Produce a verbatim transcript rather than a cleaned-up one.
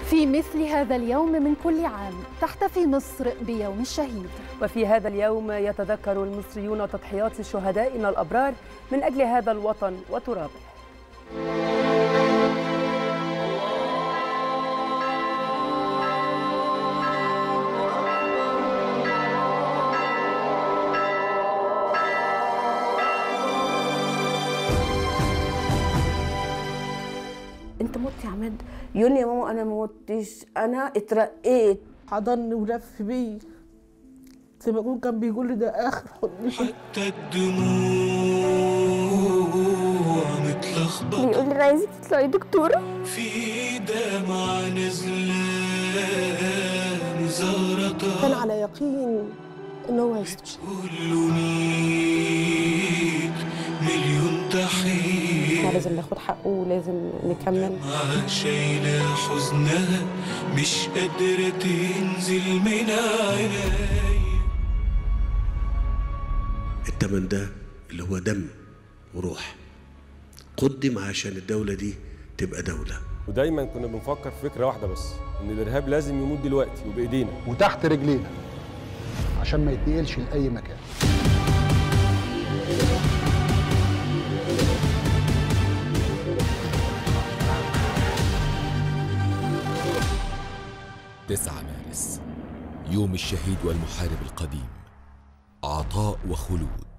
في مثل هذا اليوم من كل عام تحتفي مصر بيوم الشهيد، وفي هذا اليوم يتذكر المصريون تضحيات شهدائنا الأبرار من أجل هذا الوطن وترابه. انت مت يا عماد؟ يقول لي يا ماما انا ما متش، انا اترقيت. حضني ولف بيا زي ما يكون كان بيقول لي ده اخر حضن. حتى الدموع متلخبطه، بيقول لي انا عايزك تطلعي دكتوره. في دمعه نازله مزغرطه، كان على يقين ان هو هيستشهد. بتقول له ميت مليون تحيه، لازم ناخد حقه ولازم نكمل. شايله حزنها مش قادره تنزل من عينيا. التمن ده اللي هو دم وروح قدم عشان الدولة دي تبقى دولة. ودايما كنا بنفكر في فكرة واحدة بس، إن الإرهاب لازم يموت دلوقتي وبإيدينا وتحت رجلينا عشان ما يتنقلش لأي مكان. تسعة مارس، يوم الشهيد والمحارب القديم، عطاء وخلود.